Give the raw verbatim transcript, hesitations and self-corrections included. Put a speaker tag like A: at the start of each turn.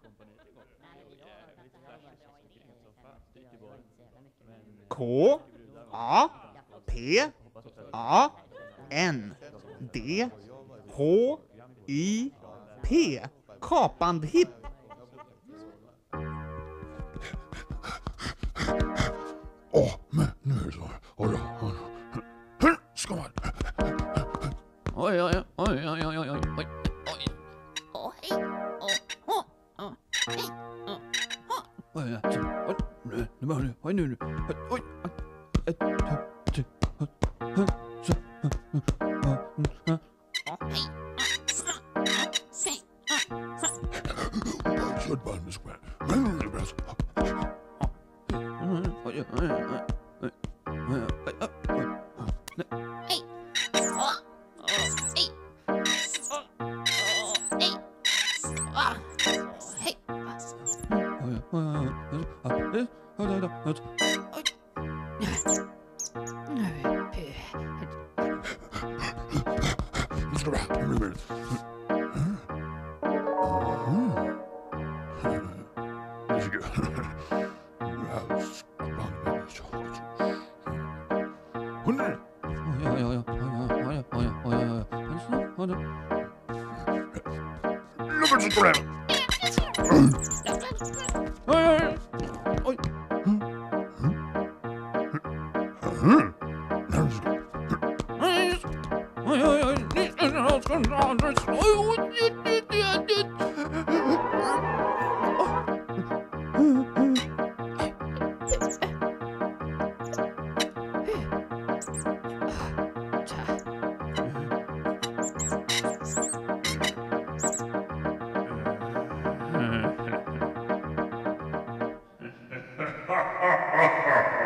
A: K A P A N D H Y P. Kapandhipp.
B: Åh, men nu är det så. Oj, oj, oj. Ska man.
C: Oj, oj, oj, oj, oj, oj, oj, oj.
D: Åh, hej. Åh, åh, åh, hej. Åh, åh.
C: Oj, oj, nu, nu var det. Oj, nu, nu. Oj, ett, två, tre, så.
D: Åh, hej. Se.
B: Kört bara med skvär. Men nu är det bäst.
C: Oj, oj, oj, oj.
D: Hej. Åh, åh, hej. Åh, åh, hej. Åh, hej.
B: Nu ska det bra. Nu blir det. Varsågod. Hundra.
C: Oj, oj, oj, oj, oj, oj, oj, oj, oj.
B: Nummer så tror jag.
C: Oj, oj. Oj, oj, oj.
B: Ha ha ha ha!